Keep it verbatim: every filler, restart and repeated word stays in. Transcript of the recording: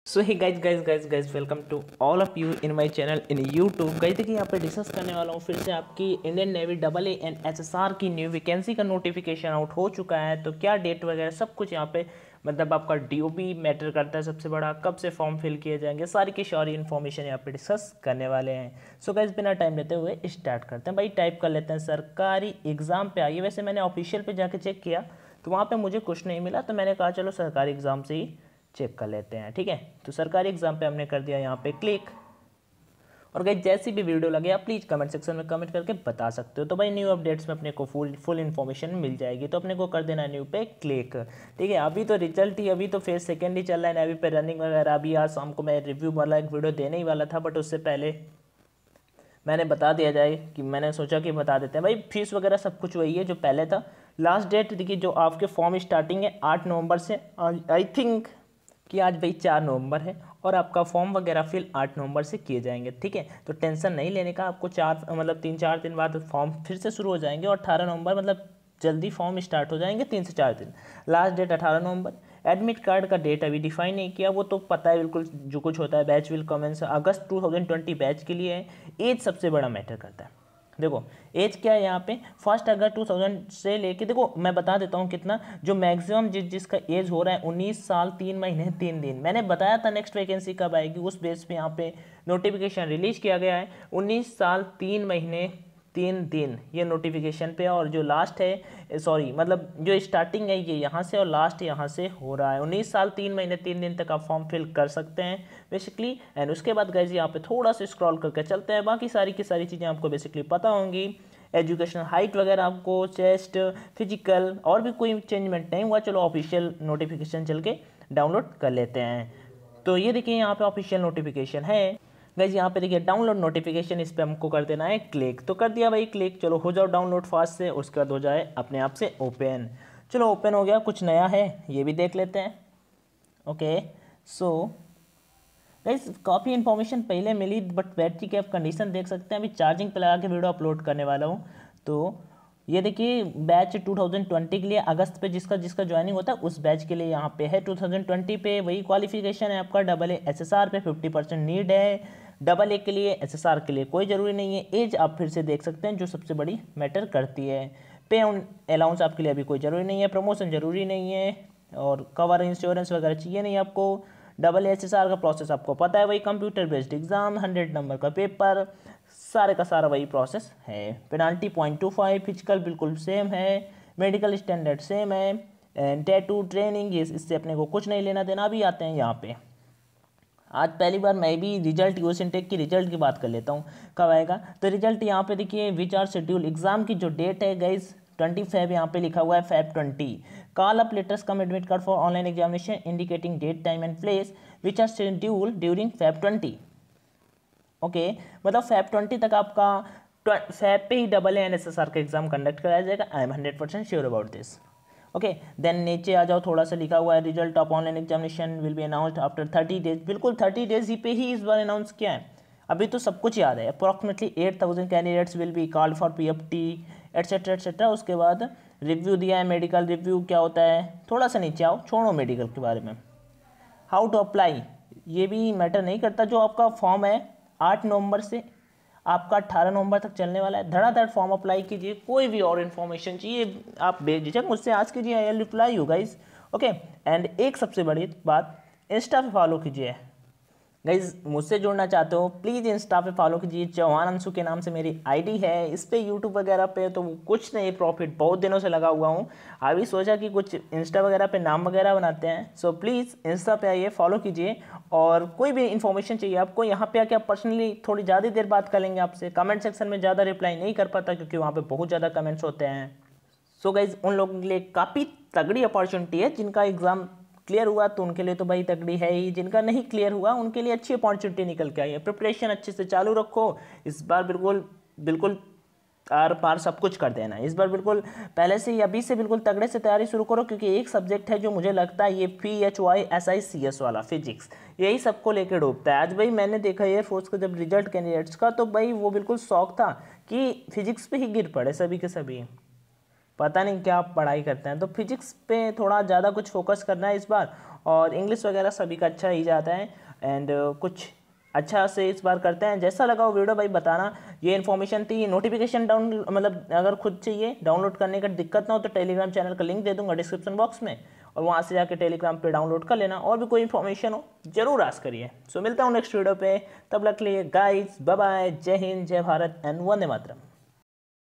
So hi guys guys guys guys welcome to all of you in my channel in YouTube. Guys देखिए यहाँ पे discuss करने वाला हूँ फिर से आपकी Indian navy double A and S S R की न्यू वैकेंसी का नोटिफिकेशन आउट हो चुका है। तो क्या डेट वगैरह सब कुछ यहाँ पे मतलब आपका डी ओ बी मैटर करता है सबसे बड़ा, कब से फॉर्म फिल किए जाएंगे, सारी की सारी इन्फॉर्मेशन यहाँ पे डिस्कस करने वाले हैं। सो गाइज बिना टाइम लेते हुए स्टार्ट करते हैं। भाई टाइप कर लेते हैं सरकारी एग्जाम पे आइए। वैसे मैंने ऑफिशियल पे जाके चेक किया तो वहाँ पे मुझे कुछ नहीं मिला, तो मैंने कहा चलो सरकारी एग्जाम से ही चेक कर लेते हैं। ठीक है, तो सरकारी एग्जाम पे हमने कर दिया यहाँ पे क्लिक। और गाइस जैसी भी वीडियो लगे आप प्लीज़ कमेंट सेक्शन में कमेंट करके बता सकते हो। तो भाई न्यू अपडेट्स में अपने को फुल फुल इन्फॉर्मेशन मिल जाएगी, तो अपने को कर देना न्यू पे क्लिक। ठीक है, अभी तो रिजल्ट ही अभी तो फेज सेकेंड ही चल रहा है, अभी पे रनिंग वगैरह। अभी आज शाम को मैं रिव्यू वाला एक वीडियो देने ही वाला था, बट उससे पहले मैंने बता दिया जाए कि मैंने सोचा कि बता देते हैं। भाई फीस वगैरह सब कुछ वही है जो पहले था। लास्ट डेट देखिए, जो आपके फॉर्म स्टार्टिंग है आठ नवंबर से, आई थिंक कि आज भाई चार नवंबर है और आपका फॉर्म वगैरह फिल आठ नवंबर से किए जाएंगे। ठीक है, तो टेंशन नहीं लेने का, आपको चार मतलब तीन चार दिन बाद फॉर्म फिर से शुरू हो जाएंगे और अठारह नवंबर मतलब जल्दी फॉर्म स्टार्ट हो जाएंगे, तीन से चार दिन। लास्ट डेट अठारह नवंबर। एडमिट कार्ड का डेट अभी डिफाइन नहीं किया, वो तो पता है बिल्कुल जो कुछ होता है। Batch will commence August two thousand twenty batch के लिए है। एज सबसे बड़ा मैटर करता है। देखो एज क्या है यहाँ पे, फर्स्ट अगस्त टू थाउजेंड से लेके, देखो मैं बता देता हूँ कितना जो मैक्सिमम जिस जिसका एज हो रहा है उन्नीस साल तीन महीने तीन दिन। मैंने बताया था नेक्स्ट वैकेंसी कब आएगी, उस बेस पे यहाँ पे नोटिफिकेशन रिलीज किया गया है। उन्नीस साल तीन महीने तीन दिन ये नोटिफिकेशन पे, और जो लास्ट है सॉरी मतलब जो स्टार्टिंग है ये यहाँ से और लास्ट यहाँ से हो रहा है। उन्नीस साल तीन महीने तीन दिन तक आप फॉर्म फिल कर सकते हैं बेसिकली। एंड उसके बाद गाइस यहाँ पे थोड़ा सा स्क्रॉल करके चलते हैं, बाकी सारी की सारी चीज़ें आपको बेसिकली पता होंगी। एजुकेशनल हाइट वगैरह आपको, चेस्ट, फिजिकल, और भी कोई चेंजमेंट नहीं हुआ। चलो ऑफिशियल नोटिफिकेशन चल के डाउनलोड कर लेते हैं। तो ये देखिए यहाँ पे ऑफिशियल नोटिफिकेशन है गाइस। यहाँ पे देखिए डाउनलोड नोटिफिकेशन, इस पर हमको कर देना है क्लिक। तो कर दिया भाई क्लिक, चलो हो जाओ डाउनलोड फास्ट से, उसके बाद हो जाए अपने आप से ओपन। चलो ओपन हो गया, कुछ नया है ये भी देख लेते हैं। ओके सो गाइस काफ़ी इन्फॉर्मेशन पहले मिली, बट बैटरी की आप कंडीशन देख सकते हैं। अभी चार्जिंग पे लगा के वीडियो अपलोड करने वाला हूँ। तो ये देखिए बैच टू थाउजेंड ट्वेंटी के लिए अगस्त पे जिसका जिसका ज्वाइनिंग होता है उस बैच के लिए यहाँ पे है। टू थाउजेंड ट्वेंटी पे वही क्वालिफिकेशन है आपका, double A S S R पे फिफ्टी परसेंट नीड है। डबल ए के लिए, एस एस आर के लिए कोई ज़रूरी नहीं है। एज आप फिर से देख सकते हैं जो सबसे बड़ी मैटर करती है। पे ऑन अलाउंस आपके लिए अभी कोई ज़रूरी नहीं है। प्रमोशन ज़रूरी नहीं है, और कवर इंश्योरेंस वगैरह चाहिए नहीं आपको। डबल एस एस आर का प्रोसेस आपको पता है, वही computer based exam, hundred number का पेपर, सारे का सारा वही प्रोसेस है। Penalty point two five, physical बिल्कुल सेम है, मेडिकल स्टैंडर्ड सेम है, एंड टैटू ट्रेनिंग इससे अपने को कुछ नहीं लेना देना। भी आते हैं यहाँ पे, आज पहली बार मैं भी रिजल्ट यूएस इनटेक की रिजल्ट की बात कर लेता हूँ कब आएगा। तो रिजल्ट यहाँ पे देखिए, विच आर शेड्यूल एग्जाम की जो डेट है गाइज ट्वेंटी फेब यहाँ पे लिखा हुआ है, Feb twenty. Call up letters cum admit card for online examination indicating date time and place which are scheduled during Feb twenty. Okay, मतलब फेब ट्वेंटी तक आपका फेब पे ही double A N S S R का exam conduct कराया जाएगा। I am hundred percent sure about this. Okay then नीचे आ जाओ, थोड़ा सा लिखा हुआ है result of online examination will be announced after thirty days. बिल्कुल थर्टी डेज ही पे ही इस बार अनाउंस किया है। अभी तो सब कुछ याद है। Approximately eight thousand candidates will be called for P F T etcetera etcetera. उसके बाद रिव्यू दिया है, मेडिकल रिव्यू क्या होता है, थोड़ा सा नीचे आओ, छोड़ो मेडिकल के बारे में। हाउ टू अप्लाई ये भी मैटर नहीं करता। जो आपका फॉर्म है आठ नवंबर से आपका अट्ठारह नवंबर तक चलने वाला है। धड़ाधड़ फॉर्म अप्लाई कीजिए, कोई भी और इन्फॉर्मेशन चाहिए आप बेझिझक मुझसे आज कीजिए, I will reply you guys. Okay and एक सबसे बड़ी बात, इंस्टा पे फॉलो कीजिए गाइज। मुझसे जुड़ना चाहते हो प्लीज़ इंस्टा पे फॉलो कीजिए, चौहान अंशु के नाम से मेरी आईडी है। इस पे यूट्यूब वगैरह पे तो कुछ नहीं प्रॉफिट, बहुत दिनों से लगा हुआ हूँ। अभी सोचा कि कुछ इंस्टा वगैरह पे नाम वगैरह बनाते हैं। सो प्लीज़ इंस्टा पे आइए, फॉलो कीजिए, और कोई भी इन्फॉर्मेशन चाहिए आपको यहाँ पे आके आप पर्सनली थोड़ी ज़्यादा देर बात कर लेंगे आपसे। कमेंट सेक्शन में ज़्यादा रिप्लाई नहीं कर पाता क्योंकि वहाँ पर बहुत ज़्यादा कमेंट्स होते हैं। सो गाइज उन लोगों के लिए काफ़ी तगड़ी अपॉर्चुनिटी है। जिनका एग्ज़ाम क्लियर हुआ तो उनके लिए तो भाई तगड़ी है ही, जिनका नहीं क्लियर हुआ उनके लिए अच्छी अपॉर्चुनिटी निकल के आई है। प्रिपरेशन अच्छे से चालू रखो, इस बार बिल्कुल बिल्कुल आर पार सब कुछ कर देना इस बार। बिल्कुल पहले से ही अभी से बिल्कुल तगड़े से तैयारी शुरू करो, क्योंकि एक सब्जेक्ट है जो मुझे लगता है ये P H Y S I C S वाला फिजिक्स, यही सबको लेकर डूबता है। आज भाई मैंने देखा एयरफोर्स का जब रिजल्ट कैंडिडेट्स का, तो भाई वो बिल्कुल शौक था कि फिजिक्स पे ही गिर पड़े सभी के सभी। पता नहीं क्या पढ़ाई करते हैं, तो फिजिक्स पे थोड़ा ज़्यादा कुछ फोकस करना है इस बार। और इंग्लिश वगैरह सभी का अच्छा ही जाता है। एंड कुछ अच्छा से इस बार करते हैं। जैसा लगा वो वीडियो भाई बताना। ये इन्फॉर्मेशन थी। नोटिफिकेशन डाउन मतलब अगर खुद चाहिए डाउनलोड करने का दिक्कत ना हो तो टेलीग्राम चैनल का लिंक दे दूंगा डिस्क्रिप्शन बॉक्स में, और वहाँ से जाके टेलीग्राम पे डाउनलोड कर लेना। और भी कोई इन्फॉर्मेशन हो जरूर आस्क करिए। सो मिलता हूँ नेक्स्ट वीडियो पे, तब तक के लिए गाइस बाय बाय, जय हिंद, जय भारत एंड वंदे मातरम।